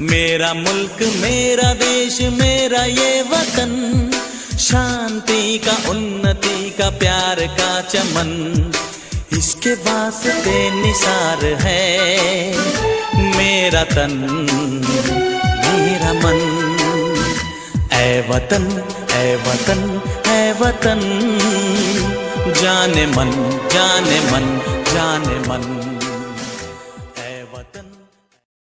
मेरा मुल्क मेरा देश मेरा ये वतन, शांति का उन्नति का प्यार का चमन, इसके वास्ते निसार है मेरा तन मेरा मन। ऐ वतन ऐ वतन ऐ वतन, जाने मन जाने मन जाने मन।